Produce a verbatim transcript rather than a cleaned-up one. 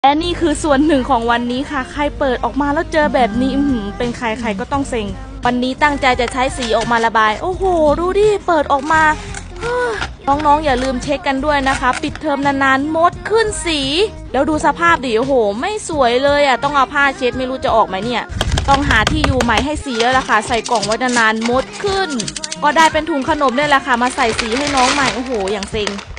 และนี่คือส่วนหนึ่งของวันนี้ค่ะใครเปิดออกมาแล้วเจอแบบนี้เป็นใครใครก็ต้องเซ็งวันนี้ตั้งใจจะใช้สีออกมาระบายโอ้โหดูดิเปิดออกมาน้องๆอย่าลืมเช็คกันด้วยนะคะปิดเทอมนานๆมดขึ้นสีแล้วดูสภาพดิโอ้โหไม่สวยเลยอ่ะต้องเอาผ้าเช็ดไม่รู้จะออกไหมเนี่ยต้องหาที่อยู่ใหม่ให้สีแล้วล่ะค่ะใส่กล่องไว้นานๆมดขึ้นก็ได้เป็นถุงขนมนี่แหละค่ะมาใส่สีให้น้องใหม่โอ้โหอย่างเซ็ง